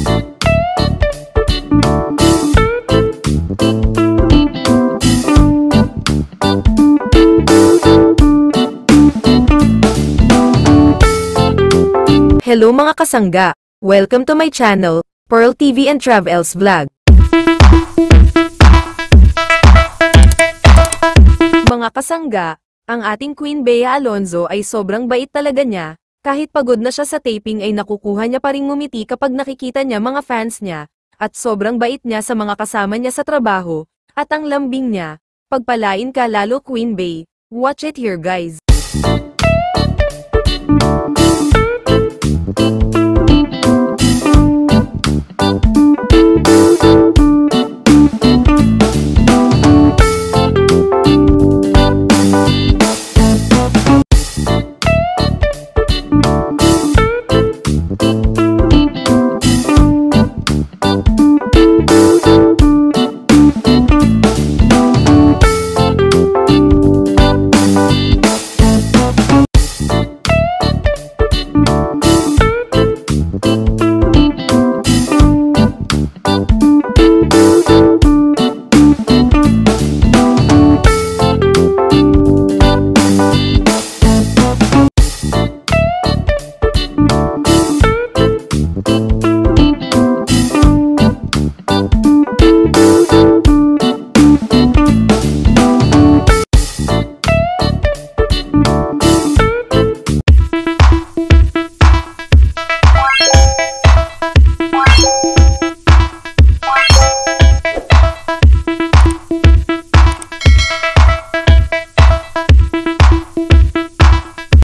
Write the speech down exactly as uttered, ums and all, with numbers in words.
Hello mga kasangga! Welcome to my channel, Pearl T V and Travels Vlog. Mga kasangga, ang ating Queen Bea Alonzo ay sobrang bait talaga niya, kahit pagod na siya sa taping ay nakukuha niya pa ring ngumiti kapag nakikita niya mga fans niya, at sobrang bait niya sa mga kasama niya sa trabaho, at ang lambing niya. Pagpalain ka lalo Queen Bea. Watch it here guys.